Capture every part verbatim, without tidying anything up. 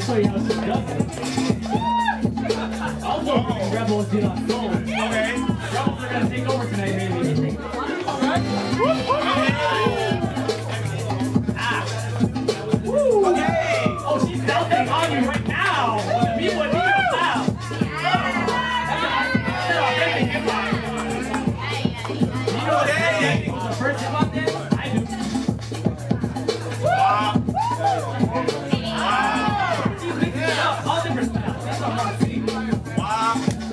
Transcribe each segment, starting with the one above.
show you how she does it. Also, Rebels did on Soul. Okay. Rebels are gonna take over tonight, maybe. Alright. Ah. Woo. Okay. Oh, she's melting on you right now. Me would be your style. The first hip hop dance? I do. Wow. She's mixing it up. All different styles. That's what I want to see. Wow.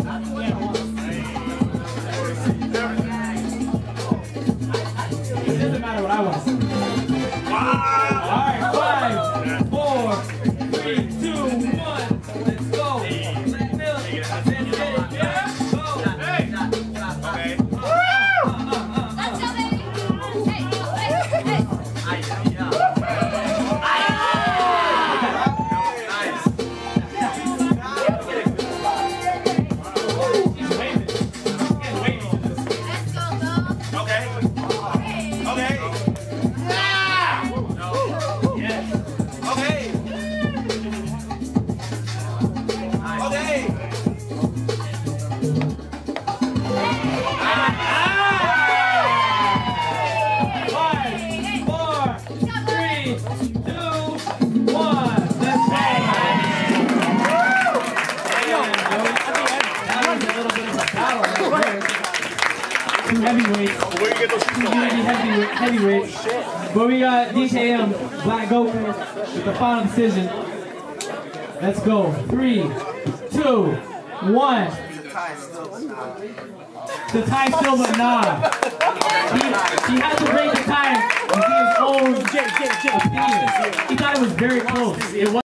It doesn't matter what I want to see. Wow. Alright, five, four, three, two, one. Let's go. Let's build. Let's get it. Yeah. Go. Hey. Okay. Let's go, baby. Hey, hey, hey. She's waving. She's getting wavy to this. Let's go, go. Okay. Okay. Yes. Okay. Okay. Five, four, three, two, one. Let's go. That was a little bit of a battle right there. Two heavyweights. Where you get those Two heavyweight, heavyweights. But we got D K M, Black Goat, with the final decision. Let's go. Three, two, one. The time still, but nah. He, he had to break the time with his own opinion. He thought it was very close. It was